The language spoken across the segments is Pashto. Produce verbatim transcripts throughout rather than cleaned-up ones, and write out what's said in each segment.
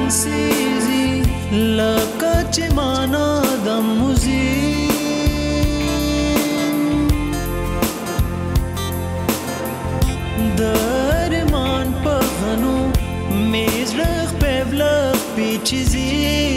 سیزی لکه چې مانا د موزیک د ارمان په غنو مې زړه خپله پیچیزي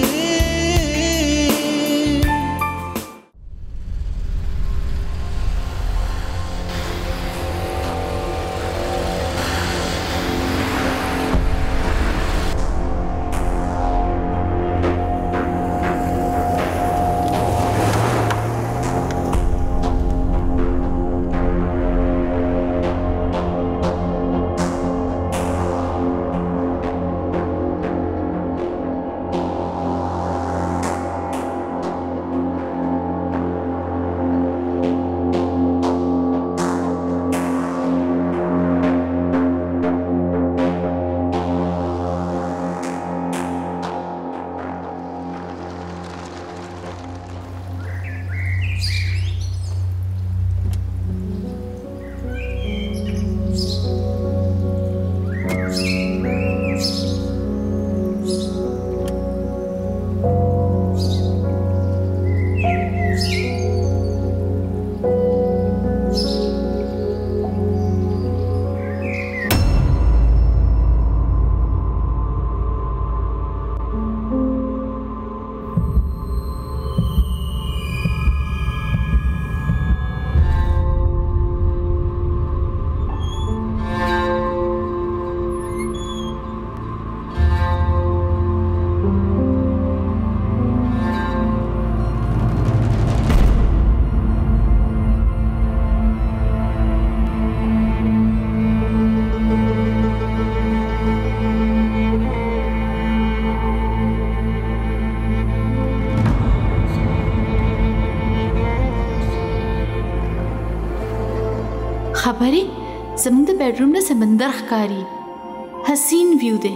خبرې زموږ د بیډروم نه سمندر ښکاري حسین ویو دی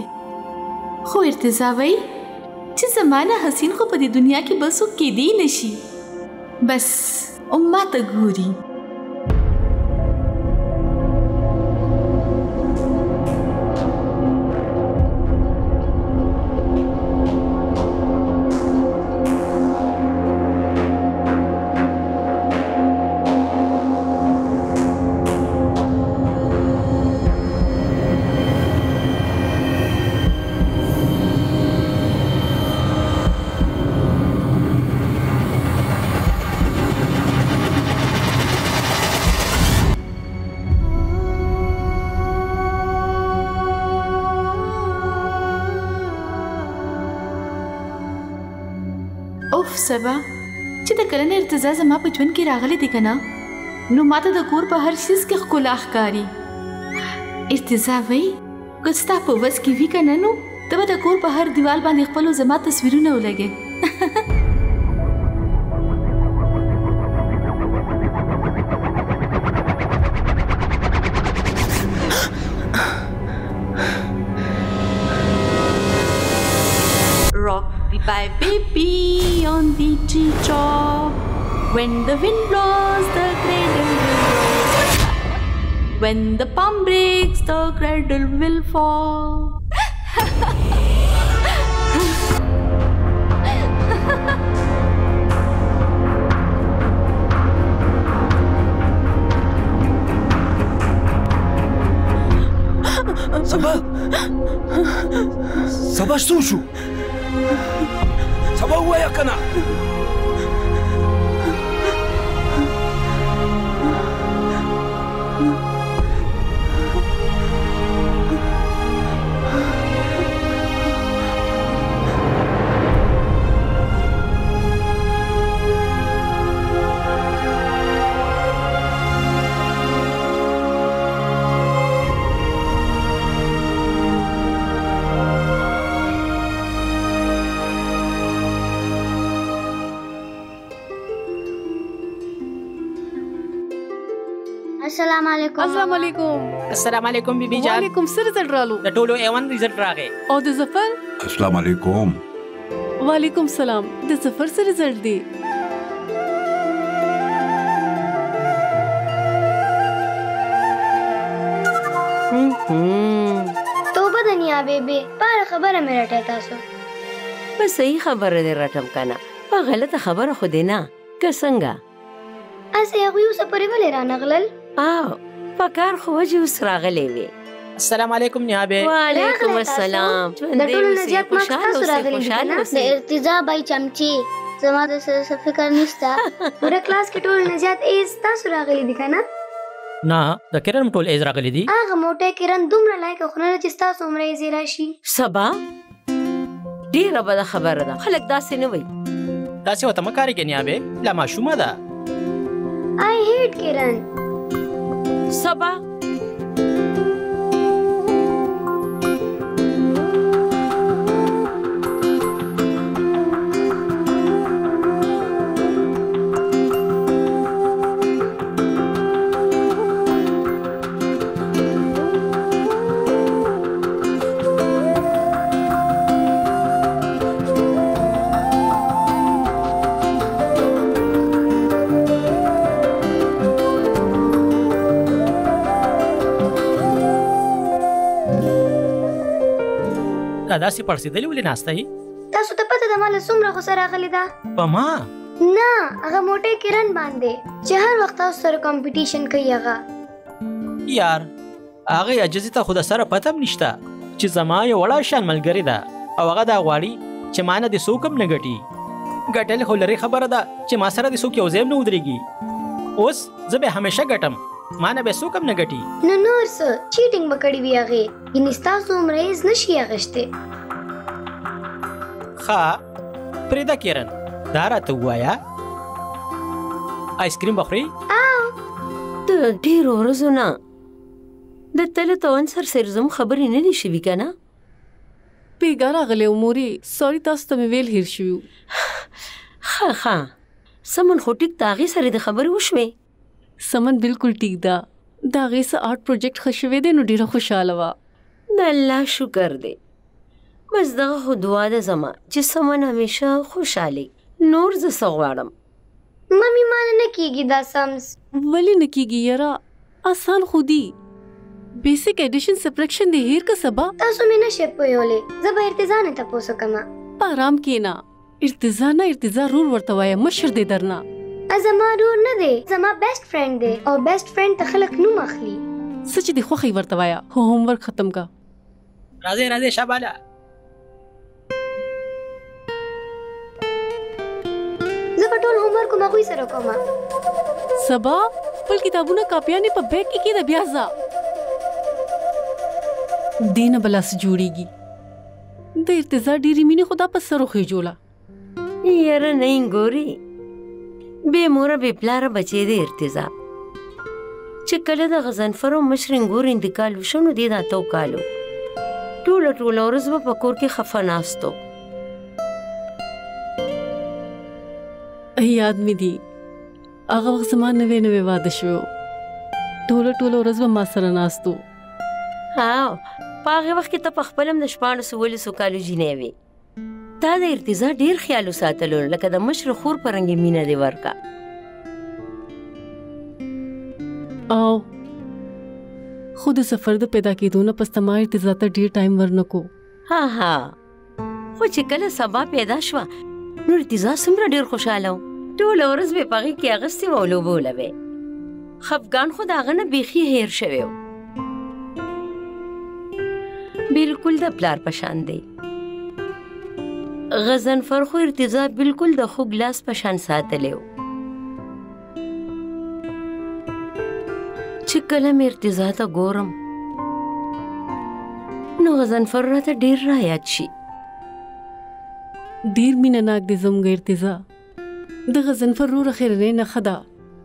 خو ارتضا وایي چې زمانه حسین خو په دې دنیا کې بل څوک کېدی نشي بس ما ته ګوري سبا چې د کلن ارتضا زما په ژوند کې راغلی دی کنه نو ماته د کور په هر شیز کې ښکلا ښکاري ارتضا وایي که ستا په وس کې وي کنه نو ته به د کور په هر دیوال باندې خپلو زما تصویرونه ولګې Bye baby on the treetop. When the wind blows, the cradle will roll. When the palm breaks, the cradle will fall. Saba! Saba شو Saba ووایا کنه السلام علیکم السلام علیکم السلام علیکم بیبي جان وعلیکم سر رزلټ رالو د ټولو ایوان رزلټ راغی او د ظفر السلام علیکم وعلیکم سلام د ظفر سر رزلټ دی توبه د نیا بیبي پاره خبره مې راټه تاسو بس صحیح خبره دې رټم کنه په غلطه خبره خو دې نه که څنګه اسې هغوی اوسه پورې ولې رانغلل او په کار خو وجې اوس راغلی وې السلام علیکم نیابه وعلیکم السلام د ټولو نه زیات مارکس تاسو راغلي دي کنه د ارتضا بای چمچي زما د څه فکر نشته پوره کلاس کې ټولو نه زیات ایز تاسو راغلي دي کنه نه د کرن ټول ایز راغلي دي هغه موټی کرن دومره لایق خو نه چې تاسو عمره یې زیرا شي سبا ډیره بده خبره ده خلک داسې نه وایي داسې وته مه کارېږه نیابه لا ماشومه ده آی هیټ کرن سبا داسې پړسېدلې ولې ناسته یې تاسو ته پته ده ماله څومره غوسه راغلې ده په ما نه هغه موټی کرن باندې چې هر وخت تاسو سره کمپټیشن کوي هغه یار هغه عجزي ته خو د سره پته هم نشته چې زما یو وړه شان ملګرې ده او هغه دا غواړي چې ما نه دې څوک هم نه ګټي ګټل خو لرې خبره ده چې ما سره دې څوک یو ځای هم نه ودرېږي اوس زه به همیشه ګټم ما نه به څوک هم نه ګټي نو نور څه چیټینګ به کړې وي هغې یعنې ستاسو عمره یې نشي اخیستی ښه پرېږده کیرن دا راته ووایه آیسکریم به خورې د ډېرو ورځو نه د تله توان سر سره زموږ خبرې نه دي شوي که نه بیګا راغلی و مورې ساري تاسو ته مې ویل هیر شوي ښه ښه سمن خو ټیک د هغې سره د خبرې وشوې سمن بالکل ټیک ده د هغې څه آرټ پروجیکټ ښه شوی دی نو ډېره خوشحاله وه د الله شکر دی بس دغه خو دعا ده زما چې سمن همیشه خوشحالي نور زه څه غواړم ممي مانه نه کیږي دا سمز ولې نه کیږي یاره آسان خو دي بیسک ایډیشن سبټریکشن دی هیر که سبا تاسو مې نشئ پوهولی زه به ارتضا نه تپوس وکړم په ارام کښېنه ارتضا نه ارتضا رور ورته وایه مشر دی درنه زما رور نه دی زما بیسټ فرینډ دی او بیسټ فرینډ ته خلک نوم اخلي څه چې دې خوښوي ورته وایه خو هوم ورک ختم کا راځئ راځئ شاباله زه به ټول هوم ورک کوم هغوی سره کوم سبا خپل کتابونه کاپیانې په بیگ کې کېږده بیا ځه دې نه بلا څه جوړېږي د ارتضا ډېرې مینې خو دا په سر وخېجوله یاره نه یې ګورې بې موره بې پلاره بچی دی ارتضا چې کله د غضنفر او مشر انګور انتقال وشو نو دې دا اتو کالو ټوله ټوله ورځ به په کور کې خفه ناستو یاد مې دي هغه وخت زما نوی نوی واده شو ټوله ټوله ورځ به ما سره ناستو هاو په هغې وخت کې ته په خپل هم د شپاړسو ولسو کالو جینۍ وې تا د ارتضا ډېر خیال وساتلو لکه د مشر خور په رنګې مینه دې ورکه او خو د سفر د پیدا کېدو نه پس ته ما ارتضا ته ډېر ټایم ورنکو ها ها خو چې کله سبا پیدا شوه نو ارتضا څومره ډېر خوشحاله و ټوله ورځ به یې په هغې کې اغوستې وه او لوبوله به یې خفګان خو د هغه نه بیخي هیر شوی و بالکل د پلار په شان دی غضنفر خو ارتضا بالکل د خوږ لاس په شان ساتلی و چې کله مې ارتضا ته ګورم نو غضنفر راته ډېر رایاد شي ډېر مینه ناک دی زموږ ارتضا د غضنفر روره خیرنۍ نښه ده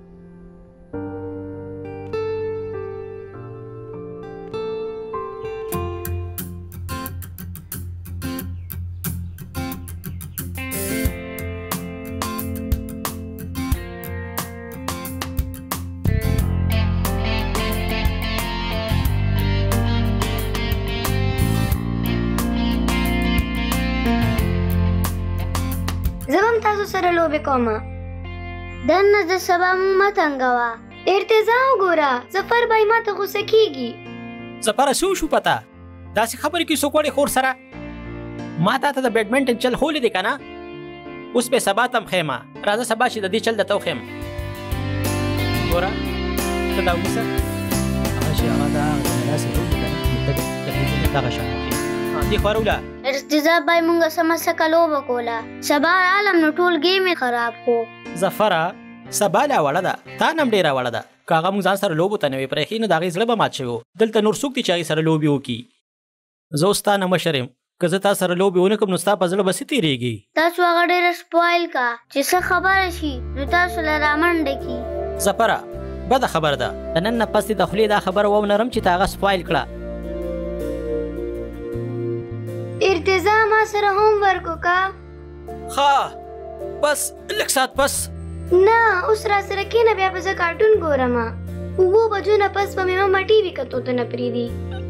سره لوبې کوم دنه د سبا مه تنګوه ارتضا وګوره زفر بای ما ته غوسه کېږي زفر څه وشو پته داسې خبرې کوي څوک وړې خور سره ما تا ته د بیډمنټن چل ښولی دی که نه اوس به سبا ته هم ښیم راځه سبا چې د دې چل درته وښیم ګوره ته دا ونیسه هغه چې هغه دا داسې لوبې که نه دغه شان وکړي دې خوا راوله ارتضا بای مونږ سمه سکه لوبه کوله سبا عالم نو ټول ګیم یې خراب کړو زفره سبا لا وړه ده تا نه هم ډېره وړه ده که هغه مونږ ځان سره لوبو ته نه وې پرېښي نو د هغې زړه به مات شوی و دلته نور څوک دي چې هغې سره لوبې وکړي زه اوس تا نه مشر یم که زه تا سره لوبې ونه کړم نو ستا په زړه به څه تېرېږي تاسو هغه ډېره سپوایل کا چې څه خبره شي نو تاسو له رامنډه کي زفره بده خبره ده د نن نه پس دې د خولې دا خبره ونرم چې تا هغه سپوایل کړه ارتضا ما سره هوم ورک وکړه ښه بس لږ ساعت پس نه اوس را سره کښېنه بیا به زه کارټون ګورم اوو بجو نه پس به مې ماما ټي وي کتو ته نه پرېږدي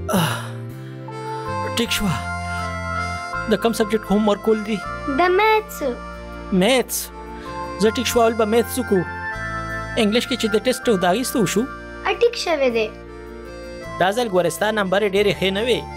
ټیک شوه د کوم سبجیکټ هوم ورک کول دي د میتھس میتھس زه ټیک شوه اول به میتھس وکړو انګلیش کې چې د ټیسټ و د هغې څه وشو ټیک شوی دی دا ځل ګورې ستا نمبرې ډېرې ښې نه وې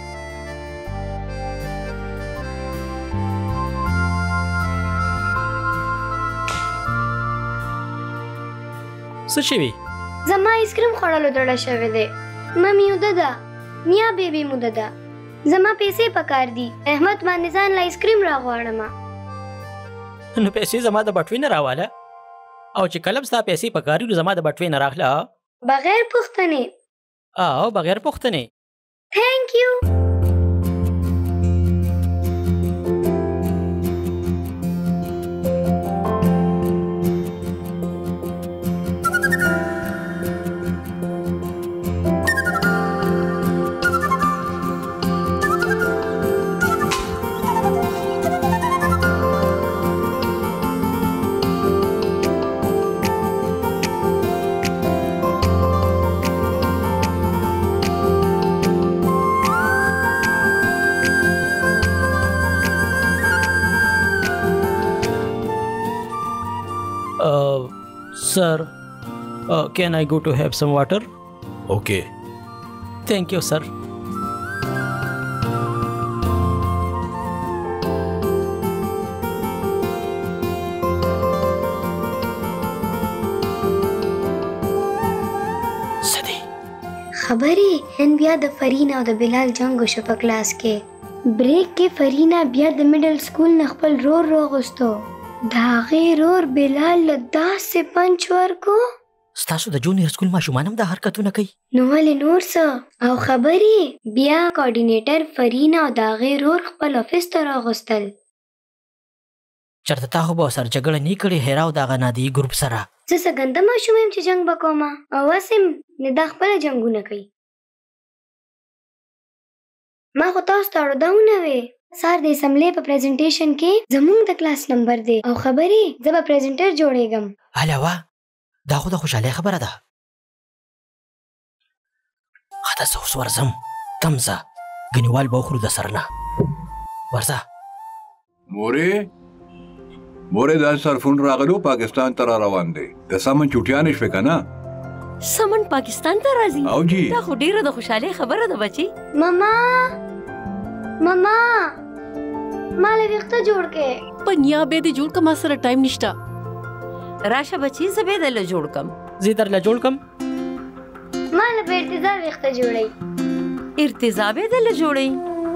څه شوي زما آیسکریم خوړلو دړه شوی دی ممي اوده ده نیا بیبي مو ده ده زما پیسې پکار دي احمد باندې ځان له آیسکریم راغواړم نو پیسې زما د بټوې نه راواله او چې کله ستا پیسې پکار دي نو زما د بټوې نه راغله بغیر پوښتنې او بغیر پوښتنې تھینک یو Sir, uh, can I go to have some water? Okay. Thank you, sir. سدي خبرې نن بیا د فرینا او د بلال جنگ وشو په کلاس کې بریک کې فرینا بیا د میډل سکول نه خپل رور راغوستو د هغې رور بلال له داسې پنچ ورکو ستاسو د جونیر سکول ماشومان هم دا حرکتونه کوي نو ولې نور څه او خبرې بیا کوارډینیټر فرینا او د هغې رور خپل افیس ته راغوستل چېرته تا خو به ورسره جګړه نه کړې هیرا او د هغه نادي ګروپ سره زه څه ګنده ماشوم یم چې جنګ به کومه او هسې نه دا خپله جنګونه کوي ما خو تاسو ته اړوده ونه وې سار د اسمبلی په پریزنټیشن کې زموږ د کلاس نمبر دی او خبرې زه به پریزنټر جوړېږم هله وا دا خو د خوشحالۍ خبره ده ښه ده زه اوس ورځم ته هم ځه ګنیوال به وخورو د سر نه ورځه مورې مورې دا سرفون راغلو پاکستان ته را روان دی د سمن چوټیانې شوې که نه سمن پاکستان ته راځي او جی دا خو ډېره د خوشحالۍ خبره ده بچي ماما ماما ما له ویښته جوړ کې په نیا به دې جوړ کړه ما سره ټایم نشته راشه بچي زه به درله جوړ کړم زه یې درله جوړ کړم ما له به ارتضا ویښته جوړوي ارتضا به درله جوړوي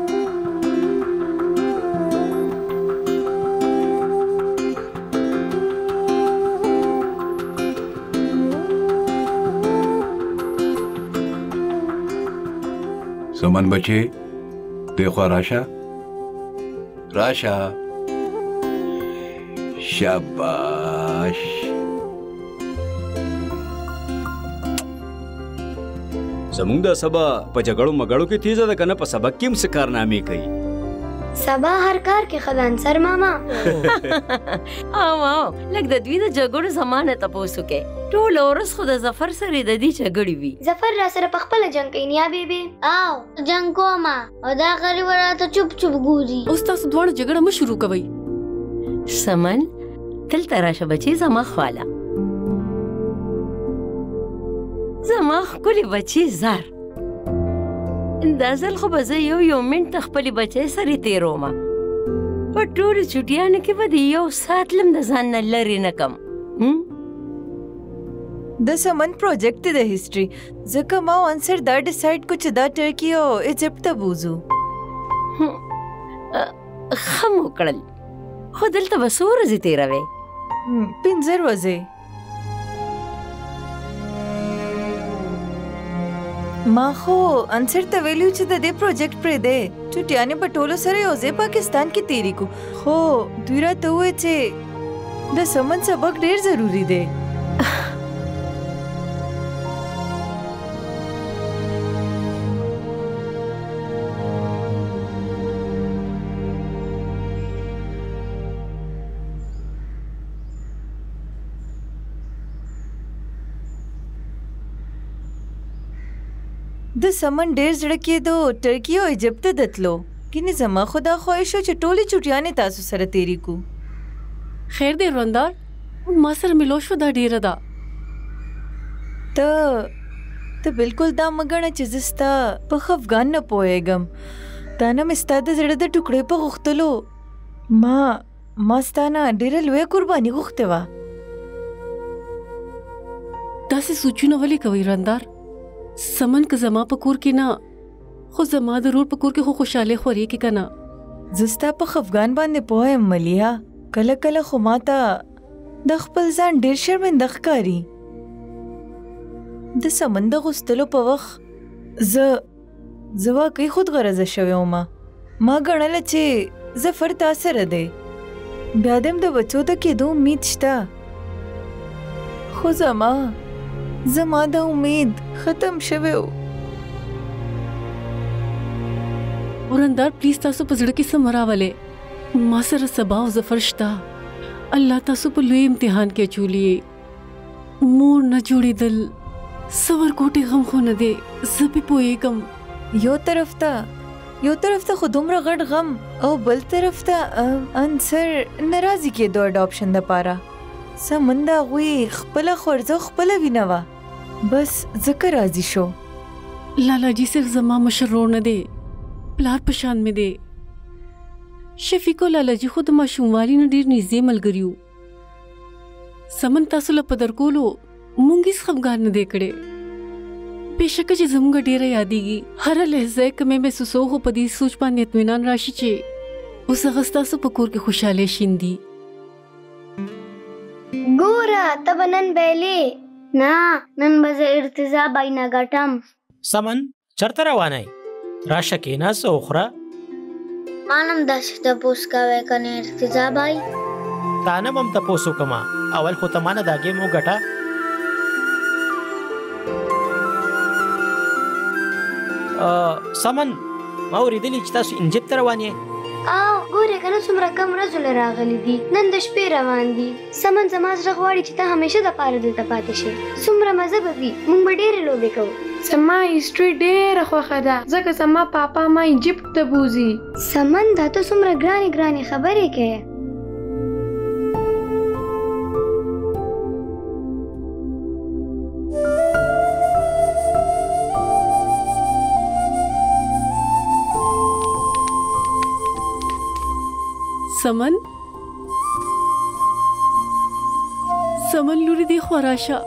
سمن بچې دې خوا راشه راشه شاباش زمونږ د سبا په جګړو مګړو کې تیزه ده کنه په سبق کې هم څه کارنامې کوي سبا هر کار کې خدان سر ماما او او لږ د دوی د جګړو زمانه تپوس وکړئ ټول ورځ خو د ظفر سره د دې جګړې وي ظفر را سره په خپله جنګ کوي نیا بیبي او جنګ کومه او دا غریب راته چوپ چوپ ګوري اوس تاسو دواړه جګړه مه شروع کوئ سمن دلته راشه بچي زما خواله زما ښکلې بچي زر دا ځل خو به زه یو یو منټ د خپلې بچۍ سره تېروم. په ټولو چوټیانو کې به د یو ساعت لم د ځان نه لرې نه کم. د سمن پروجیکټ د هیستوري ځکه ما انسر دا ډیسایډ کو چې دا ټرکی او ایجپت ته بوزو. ښه مو کړل. خو دلته به څو ورځې تېروې؟ پنځه ورځې. ما خو انسر ته ویلو چې د دې پروجیکټ پرې دی چټیانې په ټولو سره یو ځای پاکستان کې تیری کو، خو دوی راته وویل چې د سمن سبق ډېر ضروری دی. د سمن ډېر زړه کېدو ټرکی او ایجپت ته دتلو، کینې زما خو دا خواهش و چې ټولې چوټیانې تاسو سره تیری کو. خیر دی روندار، ما سره ملو شو دا ډېره ده. ته ته بالکل دا مه ګڼه چې زه ستا په خفګان نه پوهېږم. دا نه مې ستا د زړه د ټوکړې په غوښتلو ما ما ستا نه ډېره لویه قرباني غوښتې وه. داسې سوچونه ولې کوئ روندار؟ سمن که زما په کور کې نه، خو زما د رور په کور کې خو خوشحالي خورېږي که نه. زه ستا په خفګان باندې پوه یم ملیحه، کله کله خو ما ته د خپل ځان ډېر شرمنده ښکاري. د سمن د غوښتلو په وخت زه زه واقعي خودغرضه شوې ومه. ما ګڼله چې ظفر تا سره دی، بیا دې هم د بچو د کېدو امید شته، خو زما زما د امید ختم شوی و. ورندار پلیز تاسو په زړه کې څه مه راولئ. ما سره سبا او ظفر شته. الله تاسو په لوی امتحان کې اچولي. مور نه جوړېدل صبر کوټې غم خو نه دی، زه پې پوهېږم. یو طرف ته یو طرف ته خو دومره غټ غم او بل طرف ته انصر ناراضي کېدو اډاپشن دپاره. سمن د هغوی خپله خورځه خپله وینه وه، بس ځکه راضي شو. لالا جی صرف زما مشر ورور نه دی، پلار په شان مې دی. شفیق او لالا جی خو د ماشوموالي نه ډېر نږدې ملګري وو. سمن تاسو له په درکولو مونږ هېڅ خفګان نه دی کړی. بېشکه چې زموږ ډېره یادېږي، هره لحظه یې که مې محسوسو، خو په دې سوچ باندې اطمینان راشي چې اوس هغه ستاسو په کور کې خوشحالۍ شیندي. ګوره ته به نن بیلې؟ نه، نن به زه ارتضا بای نه ګټم. سمن چېرته روانه یې؟ راشه کښېنه څه وخوره. ما نه هم داسې تپوس کوی که نه ارتضا بای؟ تا نه به هم تپوس وکړمه، اول خو ته ما نه دا ګیم وګټه. سمن ما اورېدلي چې تاسو انجب ته روان یې؟ او ګورې که نه څومره کم ورځو راغلي دي، نن د شپې روان دي. سمن زما زړه غواړي چې ته همیشه دپاره دلته پاتې شې. څومره مزه به وي، موږ به ډېرې لوبې کوو. زما هیسټري ډېره خوښه ده، ځکه زما پاپا ما ایجپت ته بوځي. سمن دا ته څومره ګرانې ګرانې خبرې کوې. سمن سمن لوري دی خوا راشه.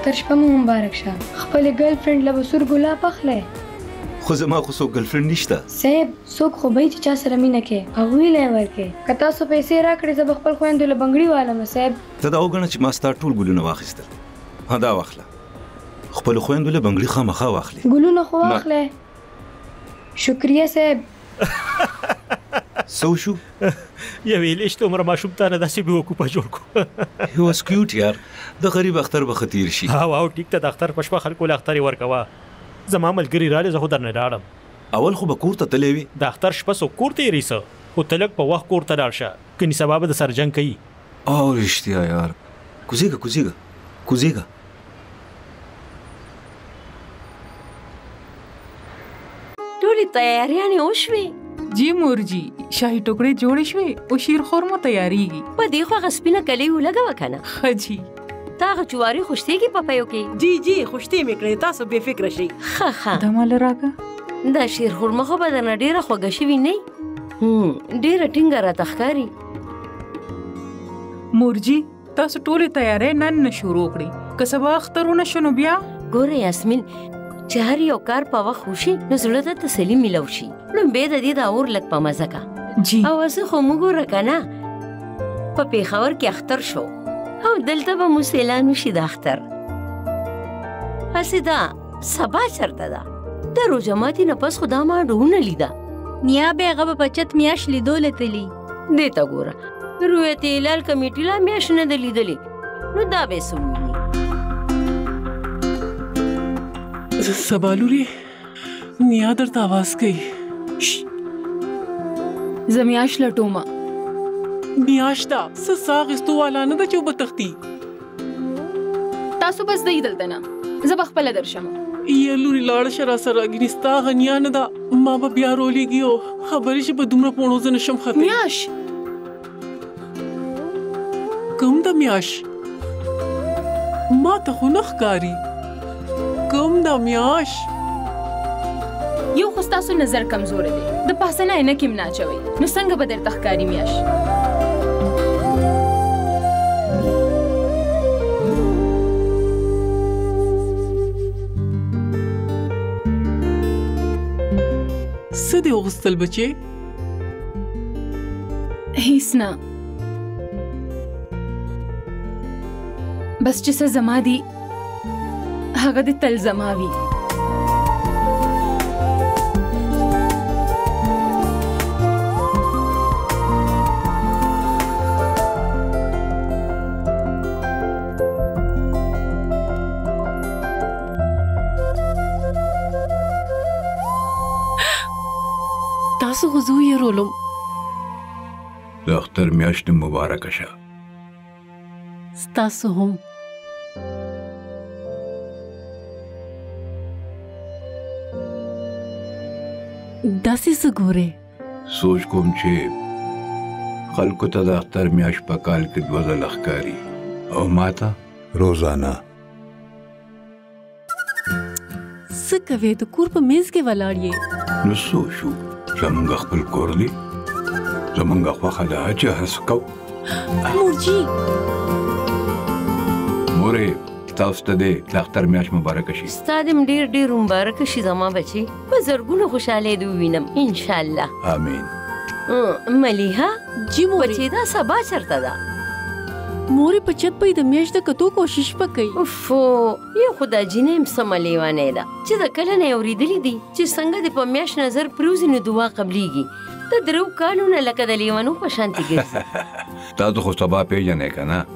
اختر شپه مو مبارک شه. خپل ګرل فرند له بسور ګلاب اخلي. خو زما خو څوک ګرل فرند نشته. صاحب څوک خو به چې چا سره مینه کې هغوی له ورکې. که تاسو پیسې راکړې زه به خپل خویندو له بنګړي والم صاحب. ته دا وګڼه چې ما ستا ټول ګلونه واخیستل. ها دا واخله. خپل خویندو له بنګړي خامخا واخلې. ګلونه خو واخلې. شکریه صاحب. سو شو یوې لشت عمر ماشوم ته نه داسې بیوقوفه جوړ کړو. هی واز کیوټ یار. د غریب اختر به خطیر شي. ها واو ټیک ته د اختر په شپه خلکو له اختر ورکوه. زما ملګري رالی زه خو درنه لاړم. اول خو به کور ته تللی وي. د اختر شپه څوک کور ته یریسه خو ته لږ په وخت کور ته لاړ شه کني سبا به د سر جنګ کوي. او رښتیا یار کوزیږه کوزیږه کوزیږه. ټولې تیاریانې وشوې؟ جی مور جی شاهي ټوکړې جوړې شوې او شیر خورمو تیاریږي. په دې خو هغه سپینه کلۍ ولګوه که نه؟ ښه جی. تا هغه جواري خوشتېږي پپیو کې؟ جی جی خوشتې مې کړې تاسو بې فکره شئ. ښه ښه دا ماله راکړه. دا شیر خورمه خو به درنه ډېره خوږه شوې نه وي؟ ډېره ټینګه راته ښکاري. مور جی تاسو ټولې تیاری نن نه شروع کړئ. که سبا اخترونه شو نو بیا؟ ګوره یاسمین چې هر یو کار په وخت وشي نو زړه ته تسلي میلو شي. لومبې د دې دا اور لږ په مزه کا. جی او زه خو موږ وګوره که نه په پېښور کې اختر شو او دلته به مو سیلان وشي د اختر. هسې دا سبا چېرته ده؟ د روژه ماتي نه پس خو دا ما ډونه لیده. نیا بې هغه به بچت میاشت لیدو لتلي. دې ته ګوره رویت هلال کمیټي لا میاشت نه ده لیدلې نو دا به یې څه وویني. سبا لورې نیا درته آواز کوي. زه میاشت لټومه. میاشت ده څه ساه اخیستو والا نه ده چې اوبه تښتي. تاسو بس دی دلته نه زه به خپله درشم. یا لورې لاړه شه راسره ګینې ستا هغه نیا نه ده ما به بیا رولېږي او خبرې چې په دومره پوڼو زه نشم ختلی. میاش کوم ده میاش؟ ما ته خو نه ښکاري. کوم ده میاش؟ یو خو ستاسو نظر کمزوره دی د پاسه نه عینکې م نه اچوئ نو څنګه به درته ښکاري میاش؟ څه دې وغوښتل بچې؟ هیڅ نه بس چې څه زما دي هغه دې تل زما وي. تاسو خو زه ویرولم. د اختر میاشت مبارکه شه. ستاسو هم. داسې څه ګورې؟ سوچ کوم چې خلکو ته د اختر میاشت په کال کې دوه ځله ښکاري او ماته روزانه. څه کوې د کور په میز کې ولاړ یې؟ نو څه شو زمونږ خپل کور دی زمونږ خوښه ده چې هڅه کوو. مورجي مورې تاسو ته دې د اختر میاشت مبارکه شي. ستا دې م ډېر ډېر مبارکه شي زما بچې. په زرګونو خوشحالۍ دې ووینم انشاءالله. آمین. ملیحه جی مورې بچې دا سبا چېرته ده؟ مورې په چت به یې د میاشت د کتو کوشش به کوي. اوفو یو خو دا جینۍ م څه لیونۍ ده چې د کله نه یې اورېدلي دي چې څنګه دې په میاشت نظر پرېوځي نو دعا قبلیږي. د درو کالو نه لکه د لیونو په شانتې ګرځي. تاسو خو سبا پېژنئ که نه؟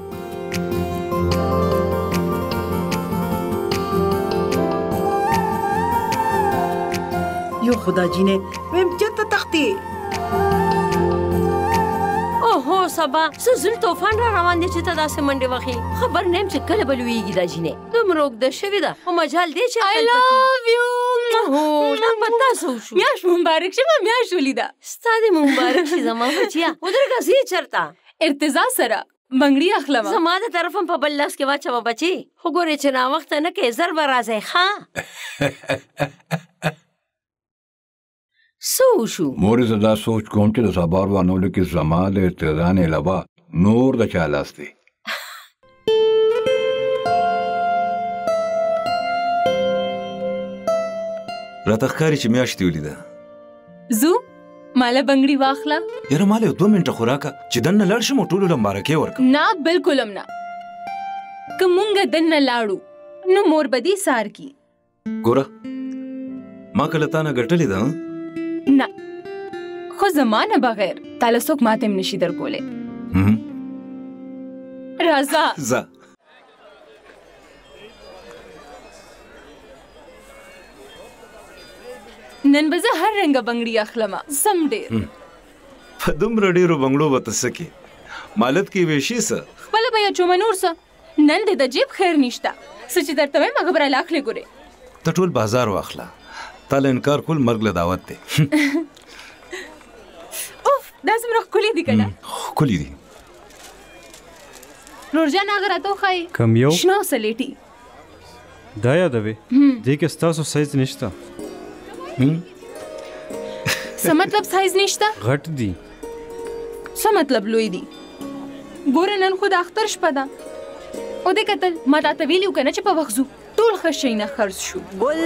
یو خدا جینې ویم چېرته تښتې؟ اوهو سبا څه زل طوفان را روان دی چې ته داسې منډې وهې. خبر نه یم چې کله به لویېږي دا جینۍ. دومره اوږده شوې ده خو مجال دی چې I love you. اوهو دا په تاسو وشو. میاشت مبارک شه ما میاشت ولیده. ستا دې مبارک شي زما بچیه. ودرېږه ځې چېرته؟ ارتضا سره بنګړي اخلمه. زما د طرف هم په بل لاس کې واچوه بچې. خو ګورې چې ناوخته نه کې زر به راځئ ښه. څه وشو؟ مورې زه دا سوچ کوم چې د سبا روانولو کې زما د ارتضا نه علاوه نور د چا لاس دی؟ راته ښکاري چې میاشتې ولیده. زو مالا بنګړي واخله. یاره مالا یو دوه منټه خو راکه چې دننه لاړ شم او ټولو له مبارکۍ ورکړم. نه بالکل هم نه. که مونږ دننه لاړو نو مور به دې سار کی. ګوره ما کله تا نه ګټلې ده. نه خو زما نه بغیر تاله څوک ماته هم نشي درکولی. راځه ځه. نن به زه هر رنګه بنګړي اخلمه. سم ډېر. په دومره ډېرو بنګړو به ته څه کې مالت کې ویشي څه خپله به یا چومه نور څه. نن دې د جیب خیر نشته. څه چې درته وایم هغه به رالاخلې ګورې. ته ټول بازار واخله. تا له انکار کول مرګ له دعوت دی. اوف دا څومره ښکلي دي که نه؟ ښکلي دي. نورجان هغه راته وښایي. کم یو؟ شنه او سلیټي. دا یادوې دې کې ستاسو سایز نشته. څه مطلب سایز نشته؟ غټ دي. څه مطلب لوی دي؟ ګوره نن خو د اختر شپه ده. او دې کتل ما تاته ویلي وو که نه چې په وخت ځو. ټول ښه شی نه خرڅ شو.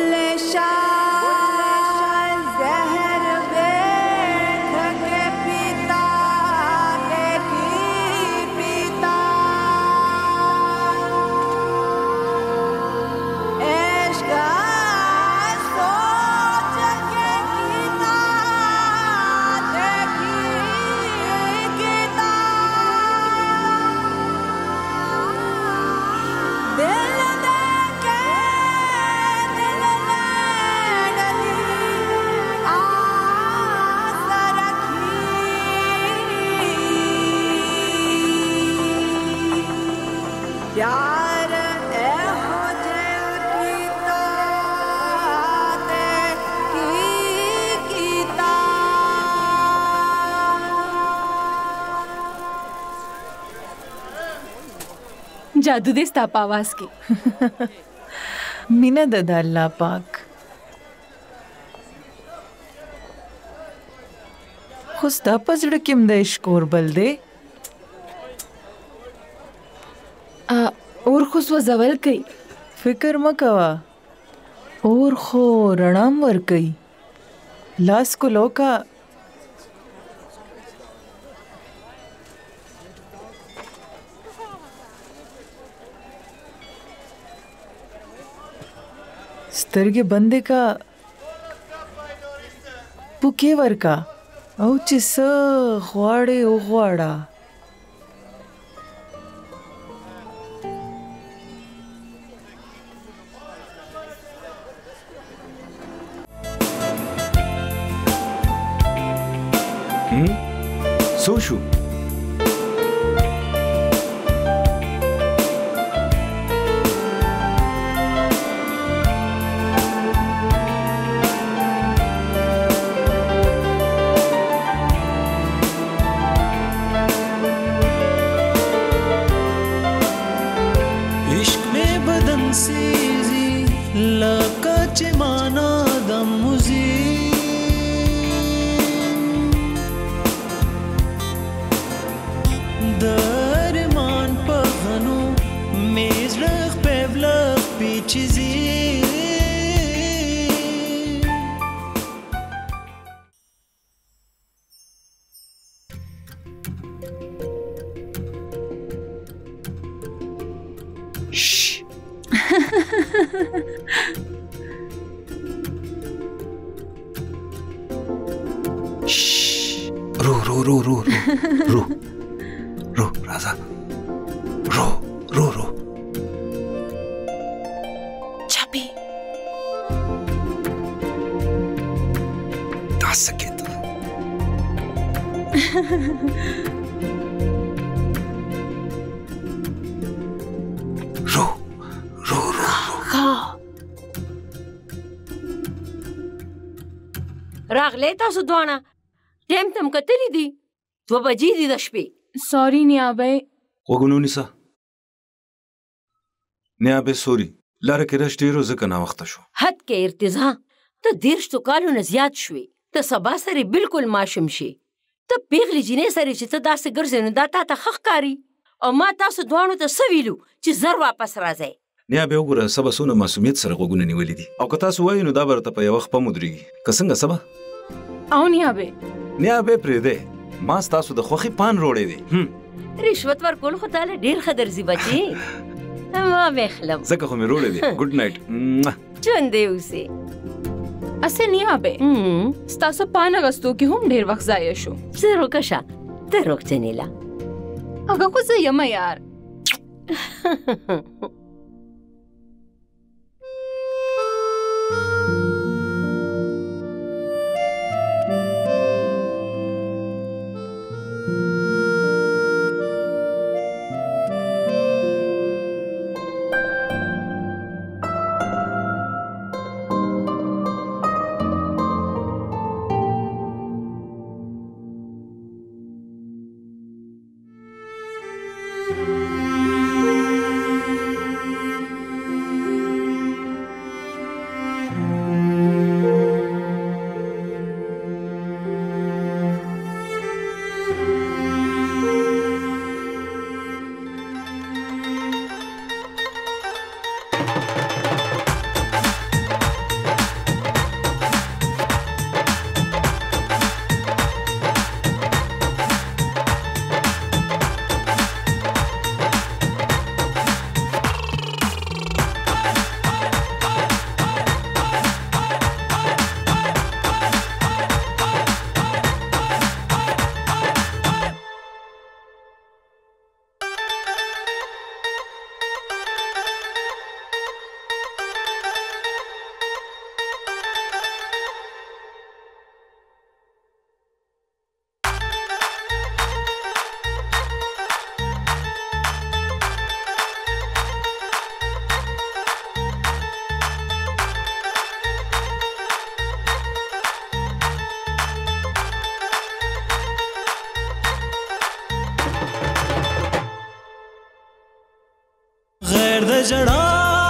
जादू दे स्ता په आवाज کې. مینه ده د الله پاک. خو ستا په زړه کې هم د عشق اور بل دی. اور خو سوځول کوي. فکر مه کوه اور خو رڼا هم ورکوي. لاس کولو کا سترګې بندې کا پوکې ورکا او چې څه غواړې وغواړه. څه شو؟ رو رو رو رو رو رو راځه رو رو رو چاپی دا سکت رو رو رو راغلی تاسو دواړه ټیم تم کتلی دي دوه بجې دي د شپې. سوري نیابه. وګونو نیسه نیابه سوري لاره کې رش ډېرو ځکه ناوخته شو. حد کې ارتضا ته دېرشو کالو نه زیات شوې. ته سبا سره بالکل ماشوم شي. ته پیغلې جینۍ سره چې ته داسې ګرځې نو دا تا ته ښه ښکاري. او ما تاسو دواړو ته څه ویلو چې زر واپس راځئ. نیا به وګوره سبا سونه معصومیت سره غوګونه نیولې دي او که تاسو وایو نو دا به ته په یو وخت په مدريږي که څنګه سبا او نیا به نیا به پرې ده ما تاسو د خوخي پان روړې دي رشوت ورکول خو تعالی ډیر خطر زی بچي ما مخلم زکه خو مې روړې دي ګډ نایټ ژوند دی اوسه اسه نیا به ستاسو پان اگستو کې هم ډیر وخت ضایع شو زه روکشه ته روک چنیلا هغه خو زه یم یار غیر د جړا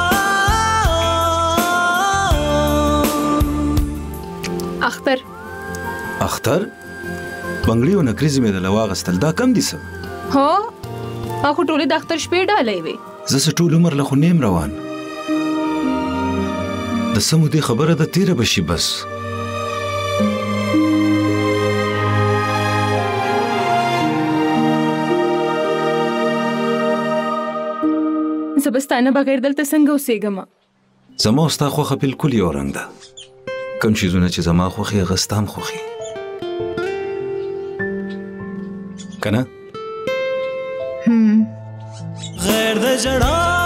اختر اختر بنگړی او نکریزې مې د لواغستل دا کم دي څه هو اخو ټولې د اختر شپې ډالې وي زه څه ټول عمر له خو نیم روان د سمو دې خبره د تیره بشي بس زبستانه بغیر دلته څنګه اوسېږم زما او ستا خوښه بالکل یو رنګ ده کوم شیزونه چې زما خوښي هغه ستا هم خوښي که نه غیر د جړا